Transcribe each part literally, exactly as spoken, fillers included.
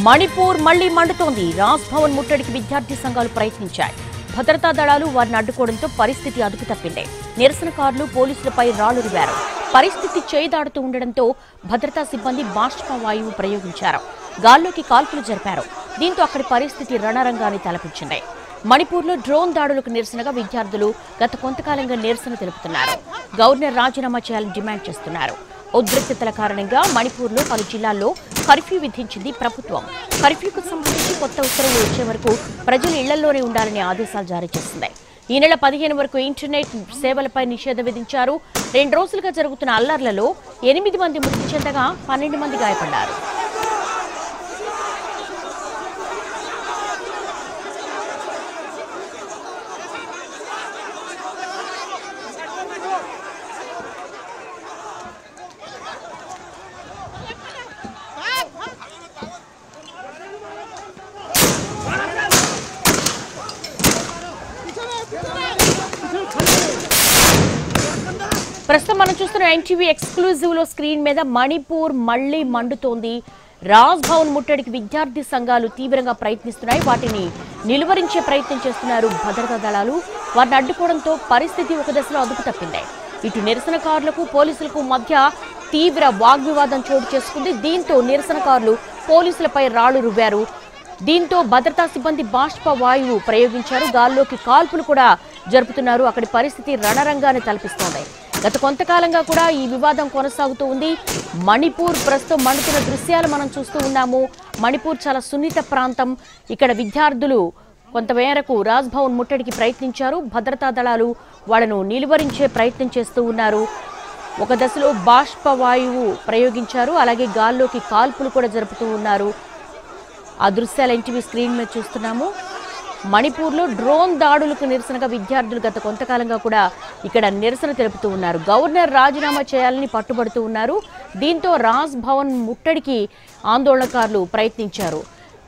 మణిపూర్ మళ్లీ మండుతోంది. రాజ్ భవన్ ముట్టడికి విద్యార్థి సంఘాలు ప్రయత్నించాయి. భద్రతా దళాలు వారిని అడ్డుకోవడంతో పరిస్థితి అదుపు తప్పింది. నిరసనకారులు పోలీసులపై రాళ్లు రువ్వారు. పరిస్థితి చేయిదాడుతూ ఉండడంతో భద్రతా సిబ్బంది బాష్ప వాయువు ప్రయోగించారు. గాల్లోకి కాల్పులు జరిపారు. దీంతో అక్కడి పరిస్థితి రణరంగాన్ని తలపించింది. మణిపూర్లో డ్రోన్ దాడులకు నిరసనగా విద్యార్థులు గత కొంతకాలంగా నిరసన తెలుపుతున్నారు. గవర్నర్ రాజీనామా చేయాలని డిమాండ్ చేస్తున్నారు. ఉద్రిక్తతల కారణంగా మణిపూర్లో పలు జిల్లాల్లో కర్ఫ్యూ విధించింది ప్రభుత్వం. కర్ఫ్యూకు సంబంధించి కొత్త ఉత్తర్వులు వచ్చే వరకు ప్రజలు ఇళ్లలోనే ఉండాలని ఆదేశాలు జారీ చేసింది. ఈ నెల పదిహేను వరకు ఇంటర్నెట్ సేవలపై నిషేధం విధించారు. రెండు రోజులుగా జరుగుతున్న అల్లర్లలో ఎనిమిది మంది మృతి చెందగా పన్నెండు మంది గాయపడ్డారు. ప్రస్తుతం మనం చూస్తున్న ఎన్టీవీ ఎక్స్క్లూజివ్ లో స్క్రీన్ మీద మణిపూర్ మళ్లీ మండుతోంది. రాజ్ భవన్ ముట్టడికి విద్యార్థి సంఘాలు తీవ్రంగా ప్రయత్నిస్తున్నాయి. వాటిని నిలువరించే ప్రయత్నం చేస్తున్నారు భద్రతా దళాలు. వారిని అడ్డుకోవడంతో పరిస్థితి ఒక దశలో అదుపు తప్పింది. ఇటు నిరసనకారులకు పోలీసులకు మధ్య తీవ్ర వాగ్వివాదం చోటు చేసుకుంది. దీంతో నిరసనకారులు పోలీసులపై రాళ్లు రువ్వారు. దీంతో భద్రతా సిబ్బంది బాష్ప వాయువు ప్రయోగించారు. గాల్లోకి కాల్పులు కూడా జరుపుతున్నారు. అక్కడి పరిస్థితి రణరంగాన్ని తలపిస్తోంది. గత కొంతకాలంగా కూడా ఈ వివాదం కొనసాగుతూ ఉంది. మణిపూర్ ప్రస్తుతం మండుతున్న దృశ్యాలు మనం చూస్తూ ఉన్నాము. మణిపూర్ చాలా సున్నిత ప్రాంతం. ఇక్కడ విద్యార్థులు కొంతమేరకు రాజ్ భవన్ ముట్టడికి ప్రయత్నించారు. భద్రతా దళాలు వాళ్లను నిలువరించే ప్రయత్నం చేస్తూ ఉన్నారు. ఒక దశలో బాష్ప వాయువు ప్రయోగించారు. అలాగే గాల్లోకి కాల్పులు కూడా జరుపుతూ ఉన్నారు. ఆ దృశ్యాలు ఎన్టీవీ స్క్రీన్ మీద చూస్తున్నాము. మణిపూర్లో డ్రోన్ దాడులకు నిరసనగా విద్యార్థులు గత కొంతకాలంగా కూడా ఇక్కడ నిరసన తెలుపుతూ ఉన్నారు. గవర్నర్ రాజీనామా చేయాలని పట్టుబడుతూ ఉన్నారు. దీంతో రాజ్ భవన్ ముట్టడికి ఆందోళనకారులు ప్రయత్నించారు.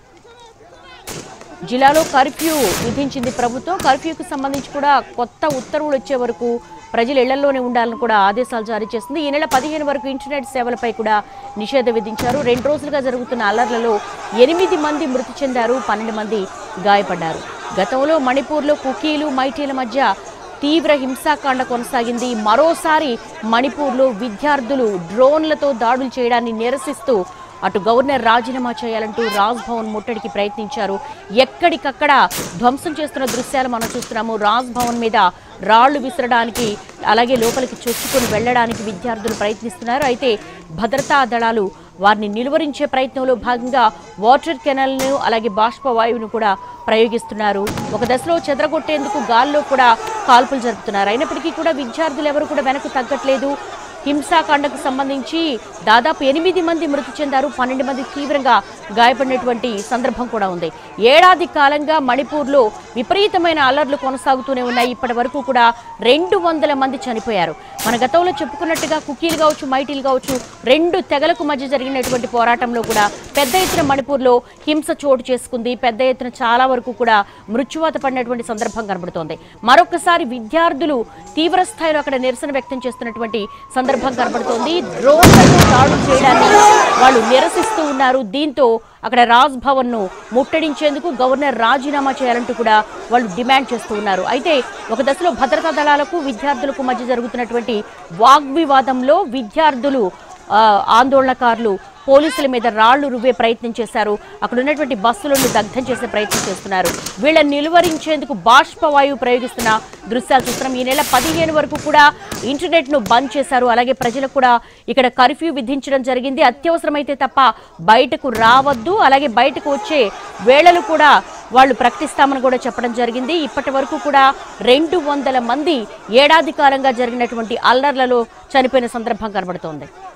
జిల్లాలో కర్ఫ్యూ విధించింది ప్రభుత్వం. కర్ఫ్యూకి సంబంధించి కూడా కొత్త ఉత్తర్వులు వచ్చే వరకు ప్రజలు ఇళ్లలోనే ఉండాలని కూడా ఆదేశాలు జారీ చేస్తుంది. ఈ నెల పదిహేను వరకు ఇంటర్నెట్ సేవలపై కూడా నిషేధం విధించారు. రెండు రోజులుగా జరుగుతున్న అల్లర్లలో ఎనిమిది మంది మృతి చెందారు. పన్నెండు మంది గాయపడ్డారు. గతంలో మణిపూర్లో కుకీలు మైటీల మధ్య తీవ్ర హింసాకాండ కొనసాగింది. మరోసారి మణిపూర్లో విద్యార్థులు డ్రోన్లతో దాడులు చేయడాన్ని నిరసిస్తూ అటు గవర్నర్ రాజీనామా చేయాలంటూ రాజ్ భవన్ ముట్టడికి ప్రయత్నించారు. ఎక్కడికక్కడ ధ్వంసం చేస్తున్న దృశ్యాలు మనం చూస్తున్నాము. రాజ్ భవన్ మీద రాళ్లు విసరడానికి అలాగే లోపలికి చొచ్చుకొని వెళ్లడానికి విద్యార్థులు ప్రయత్నిస్తున్నారు. అయితే భద్రతా దళాలు వారిని నిలువరించే ప్రయత్నంలో భాగంగా వాటర్ కెనాల్ను అలాగే బాష్ప వాయువును కూడా ప్రయోగిస్తున్నారు. ఒక దశలో చెదరగొట్టేందుకు గాల్లో కూడా కాల్పులు జరుపుతున్నారు. అయినప్పటికీ కూడా విద్యార్థులు ఎవరు కూడా వెనక్కు తగ్గట్లేదు. హింసాకాండకు సంబంధించి దాదాపు ఎనిమిది మంది మృతి చెందారు. పన్నెండు మంది తీవ్రంగా గాయపడినటువంటి సందర్భం కూడా ఉంది. ఏడాది కాలంగా మణిపూర్లో విపరీతమైన అల్లర్లు కొనసాగుతూనే ఉన్నాయి. ఇప్పటి వరకు కూడా రెండు వందల మంది చనిపోయారు. మన గతంలో చెప్పుకున్నట్టుగా కుకీలు కావచ్చు మైటీలు కావచ్చు రెండు తెగలకు మధ్య జరిగినటువంటి పోరాటంలో కూడా పెద్ద ఎత్తున మణిపూర్లో హింస చోటు చేసుకుంది. పెద్ద ఎత్తున చాలా వరకు కూడా మృత్యువాత పడినటువంటి సందర్భం కనబడుతోంది. మరొకసారి విద్యార్థులు తీవ్ర స్థాయిలో అక్కడ నిరసన వ్యక్తం చేస్తున్నటువంటి సందర్భం కనబడుతోంది. డ్రోన్లతో దాడులు చేయడాన్ని వాళ్ళు నిరసిస్తూ ఉన్నారు. దీంతో అక్కడ రాజ్ భవన్ ను ముట్టడించేందుకు గవర్నర్ రాజీనామా చేయాలంటూ కూడా వాళ్ళు డిమాండ్ చేస్తూ ఉన్నారు. అయితే ఒక దశలో భద్రతా దళాలకు విద్యార్థులకు మధ్య జరుగుతున్నటువంటి వాగ్వివాదంలో విద్యార్థులు ఆందోళనకారులు పోలీసుల మీద రాళ్లు రువ్వే ప్రయత్నం చేశారు. అక్కడ ఉన్నటువంటి బస్సులను దగ్ధం చేసే ప్రయత్నం చేస్తున్నారు. వీళ్ళని నిలువరించేందుకు బాష్ప వాయువు ప్రయోగిస్తున్న దృశ్యాలు చూస్తున్నాం. ఈ నెల పదిహేను వరకు కూడా ఇంటర్నెట్ ను బంద్ చేశారు. అలాగే ప్రజలకు కూడా ఇక్కడ కర్ఫ్యూ విధించడం జరిగింది. అత్యవసరమైతే తప్ప బయటకు రావద్దు, అలాగే బయటకు వచ్చే వేళలు కూడా వాళ్ళు ప్రకటిస్తామని కూడా చెప్పడం జరిగింది. ఇప్పటి వరకు కూడా రెండు వందల మంది ఏడాది కాలంగా జరిగినటువంటి అల్లర్లలో చనిపోయిన సందర్భం కనబడుతోంది.